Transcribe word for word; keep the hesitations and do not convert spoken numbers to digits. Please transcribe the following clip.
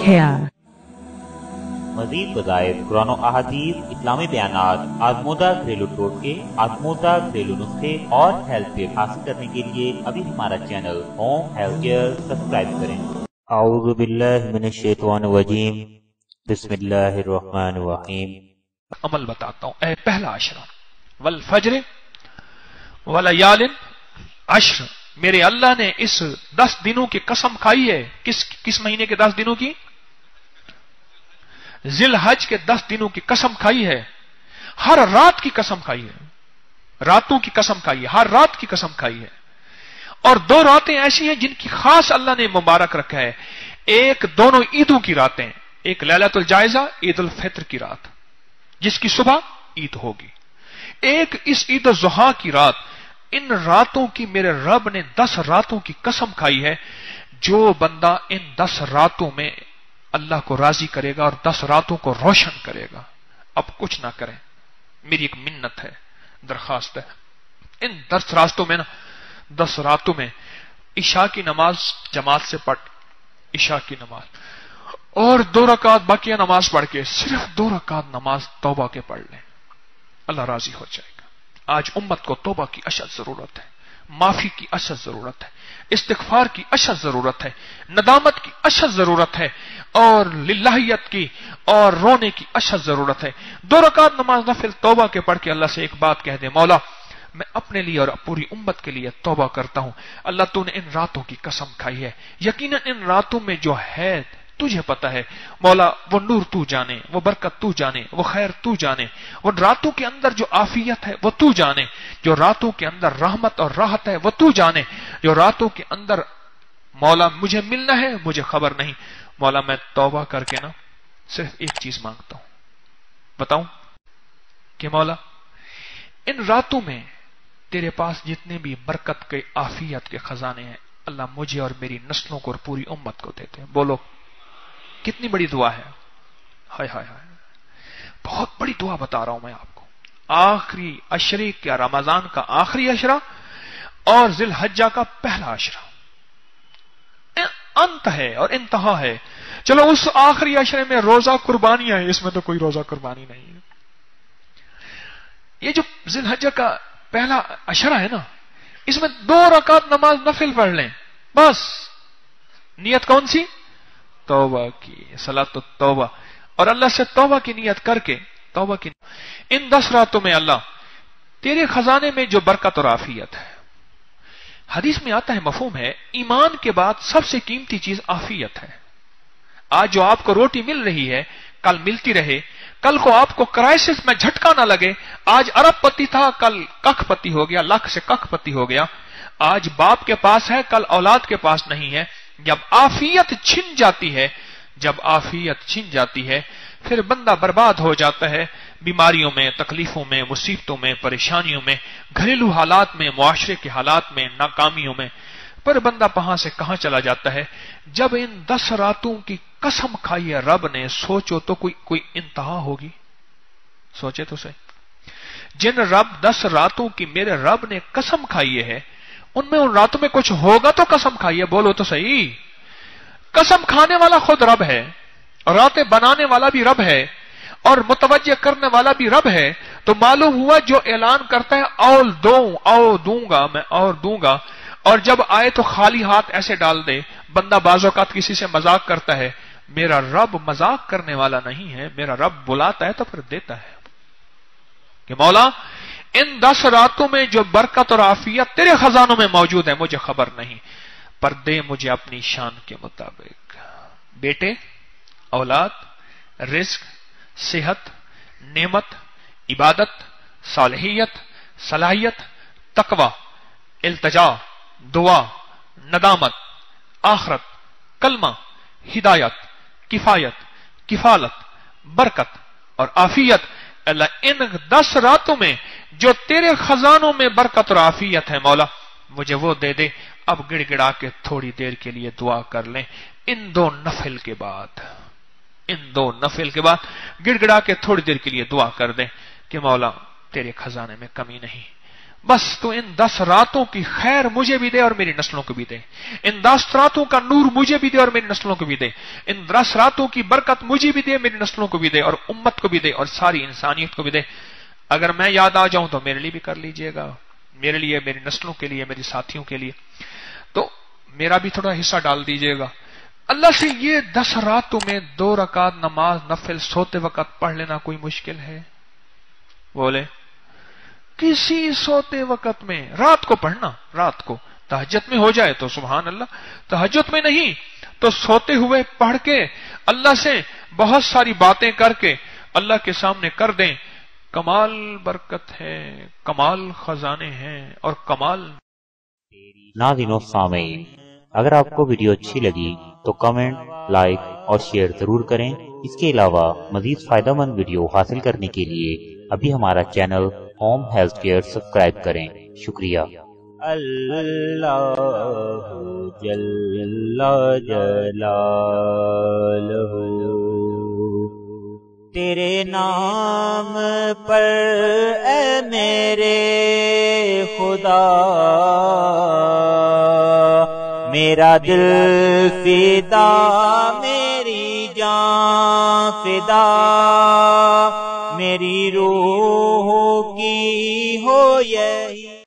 है। मजीद वज़ाइफ, कुरान और अहादीस, इस्लामी बयानात, आज़मूदा घरेलू टोटके, आज़मूदा घरेलू नुस्खे और हेल्थ टिप्स हासिल करने के लिए अभी हमारा channel home health care subscribe करें। औज़ु बिल्लाहि मिनश शैतानिर रजीम, बिस्मिल्लाहिर रहमानिर रहीम। अमल बताता हूं। ए पहला अशरा, वल फज्र वलयालिन अश्र, मेरे अल्लाह ने इस दस दिनों की कसम खाई है। किस किस महीने के दस दिनों की? जिल हज के दस दिनों की कसम खाई है। हर रात की कसम खाई है, रातों की कसम खाई है, हर रात की कसम खाई है। और दो रातें ऐसी हैं जिनकी खास अल्लाह ने मुबारक रखा है। एक दोनों ईदों की रातें, एक लैलतुल जायजा, ईद उल फित्र की रात जिसकी सुबह ईद होगी, एक इस ईद उल जुहा की रात। इन रातों की मेरे रब ने दस रातों की कसम खाई है। जो बंदा इन दस रातों में अल्लाह को राजी करेगा और दस रातों को रोशन करेगा, अब कुछ ना करें, मेरी एक मिन्नत है, दरखास्त है। इन दस रातों में ना, दस रातों में इशा की नमाज जमात से पढ़, इशा की नमाज, और दो रकात बाकिया नमाज पढ़ के, सिर्फ दो रकात नमाज तौबा के पढ़ लें, अल्लाह राजी हो जाएगा। आज उम्मत को तौबा की अशद जरूरत है, माफी की अशद जरूरत है, इस्तिगफार की अशद जरूरत है, नदामत की अशद जरूरत है, और लिल्लाहियत की और रोने की अशद जरूरत है। दो रकात नमाज नफिल तौबा के पढ़ के अल्लाह से एक बात कह दे, मौला मैं अपने लिए और पूरी उम्मत के लिए तौबा करता हूं। अल्लाह तूने इन रातों की कसम खाई है, यकीनन इन रातों में जो है तुझे पता है मौला, वो नूर तू जाने, वो बरकत तू जाने, वो खैर तू जाने, वो रातों के अंदर जो आफियत है वो तू जाने, जो रातों के अंदर रहमत और राहत है वो तू जाने, जो रातों के अंदर मौला मुझे मिलना है मुझे खबर नहीं। मौला मैं तौबा करके ना सिर्फ एक चीज मांगता हूं, बताऊं कि मौला इन रातों में तेरे पास जितने भी बरकत के आफियत के खजाने हैं, अल्लाह मुझे और मेरी नस्लों को और पूरी उम्मत को देते हैं। बोलो कितनी बड़ी दुआ है, हाय हाय हाय, बहुत बड़ी दुआ बता रहा हूं मैं आपको। आखिरी अशरे क्या, रमजान का आखिरी अशरा और जिल हज्जा का पहला अशरा अंत है और इंतहा है। चलो उस आखिरी अशरे में रोजा कुर्बानियां है, इसमें तो कोई रोजा कुर्बानी नहीं है। ये जो जिल हज्जा का पहला अशरा है ना, इसमें दो रकात नमाज नफिल पढ़ लें बस। नियत कौन सी? तौबा की, सलात तौबा, और अल्लाह से तौबा की नियत करके तौबा की। इन दस रातों में अल्लाह तेरे खजाने में जो बरकत और आफियत है, हदीस में आता है, मफहूम है, ईमान के बाद सबसे कीमती चीज आफियत है। आज जो आपको रोटी मिल रही है कल मिलती रहे, कल को आपको क्राइसिस में झटका ना लगे। आज अरबपति था कल कखपति हो गया, लाख से कखपति हो गया। आज बाप के पास है कल औलाद के पास नहीं है। जब आफियत छिन जाती है, जब आफियत छिन जाती है फिर बंदा बर्बाद हो जाता है, बीमारियों में, तकलीफों में, मुसीबतों में, परेशानियों में, घरेलू हालात में, मुआशरे के हालात में, नाकामियों में। पर बंदा कहां से कहां चला जाता है। जब इन दस रातों की कसम खाई है रब ने, सोचो तो कोई कोई इंतहा होगी? सोचे तो सही। जिन रब दस रातों की मेरे रब ने कसम खाई है, उनमें उन रातों में कुछ होगा तो कसम खाइए, बोलो तो सही। कसम खाने वाला खुद रब है, रातें बनाने वाला भी रब है, और मुतवज्जे करने वाला भी रब है। तो मालूम हुआ जो ऐलान करता है औल दो, औ दूंगा मैं, और दूंगा, और जब आए तो खाली हाथ ऐसे डाल दे। बंदा बाज़ औक़ात किसी से मजाक करता है, मेरा रब मजाक करने वाला नहीं है, मेरा रब बुलाता है तो फिर देता है कि मौला इन दस रातों में जो बरकत और आफियत तेरे खजानों में मौजूद है मुझे खबर नहीं, पर दे मुझे अपनी शान के मुताबिक। बेटे, औलाद, रिज्क, सेहत, नेमत, इबादत, सालहियत, सलाहियत, तकवा, इल्तजा, दुआ, नदामत, आखरत, कलमा, हिदायत, किफायत, किफालत, बरकत और आफियत। अल्लाह इन दस रातों में जो तेरे खजानों में बरकत और आफियत है मौला मुझे वो दे दे। अब गिड़गिड़ा के थोड़ी देर के लिए दुआ कर लें। इन दो नफिल के बाद, इन दो नफिल के बाद गिड़गिड़ा के थोड़ी देर के लिए दुआ कर दें कि मौला तेरे खजाने में कमी नहीं, بس تو ان دس راتوں کی خیر مجھے بھی دے اور میری نسلوں کو بھی دے، ان دس راتوں کا نور مجھے بھی دے اور میری نسلوں کو بھی دے، ان دس راتوں کی برکت مجھے بھی دے، میری نسلوں کو بھی دے، اور امت کو بھی دے، اور ساری انسانیت کو بھی دے۔ اگر میں یاد آ جاؤں تو میرے لیے بھی کر لیجئے گا، میرے لیے، میری نسلوں کے لیے، میری ساتھیوں کے لیے، تو میرا بھی تھوڑا حصہ ڈال دیجئے گا۔ اللہ سے یہ دس راتوں میں دو رکعت نماز نفل سوتے وقت پڑھ لینا کوئی مشکل ہے؟ بولے کسی سوتے وقت میں، رات کو پڑھنا، رات کو تہجد میں ہو جائے تو سبحان اللہ، تہجد میں نہیں تو سوتے ہوئے پڑھ کے اللہ سے بہت ساری باتیں کر کے اللہ کے سامنے کر دیں، کمال برکت ہے، کمال خزانے ہیں، اور کمال۔ ناظرین و سامعین، اگر آپ کو ویڈیو اچھی لگی تو کمنٹ، لائک اور شیئر ضرور کریں۔ اس کے علاوہ مزید فائدہ مند ویڈیو حاصل کرنے کے لیے ابھی ہمارا channel home health care subscribe کریں۔ شکریہ۔ اللہ جل جلالہ، تیرے نام پر اے میرے خدا میرا دل فدا، میری جان فدا، میری روح